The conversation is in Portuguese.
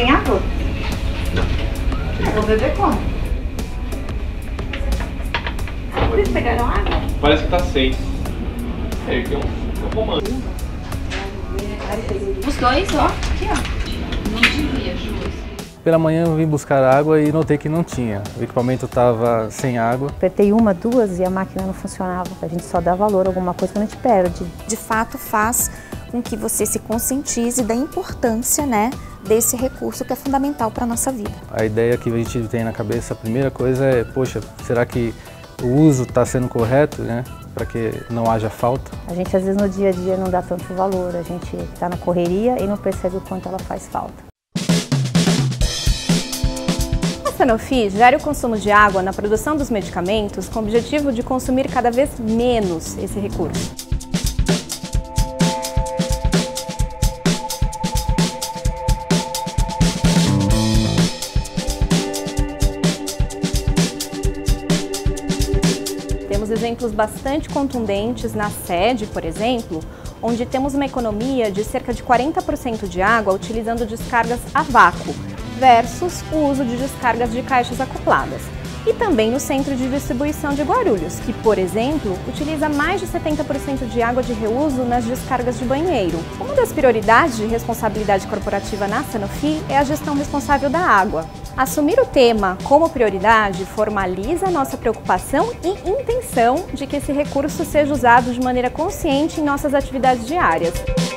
tem água? Não. Eu vou beber como? Vocês pegaram água? Parece que tá sem. É, aqui é um romance. Os dois, ó. Aqui, ó. Não devia, Ju. Pela manhã eu vim buscar água e notei que não tinha. O equipamento estava sem água. Apertei uma, duas e a máquina não funcionava. A gente só dá valor a alguma coisa que a gente perde. De fato, faz com que você se conscientize da importância, né, desse recurso que é fundamental para a nossa vida. A ideia que a gente tem na cabeça, a primeira coisa é, poxa, será que o uso está sendo correto, né, para que não haja falta? A gente às vezes no dia a dia não dá tanto valor, a gente está na correria e não percebe o quanto ela faz falta. A Sanofi gera o consumo de água na produção dos medicamentos com o objetivo de consumir cada vez menos esse recurso. Temos exemplos bastante contundentes na sede, por exemplo, onde temos uma economia de cerca de 40% de água utilizando descargas a vácuo, versus o uso de descargas de caixas acopladas. E também no centro de distribuição de Guarulhos, que, por exemplo, utiliza mais de 70% de água de reuso nas descargas de banheiro. Uma das prioridades de responsabilidade corporativa na Sanofi é a gestão responsável da água. Assumir o tema como prioridade formaliza a nossa preocupação e intenção de que esse recurso seja usado de maneira consciente em nossas atividades diárias.